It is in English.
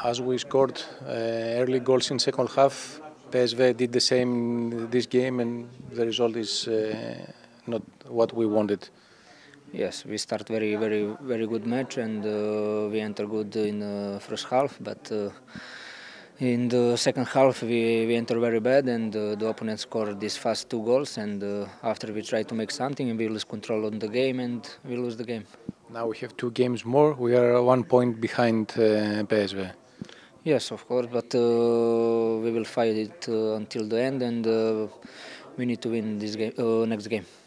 As we scored early goals in second half, PSV did the same in this game, and the result is not what we wanted. Yes, we start very good match, and we enter good in first half, but in the second half we enter very bad, and the opponent scored these fast 2 goals, and after we try to make something, we lose control on the game and we lose the game. Now we have 2 games more. We are 1 point behind PSV. Yes, of course, but we will fight it until the end, and we need to win this game, next game.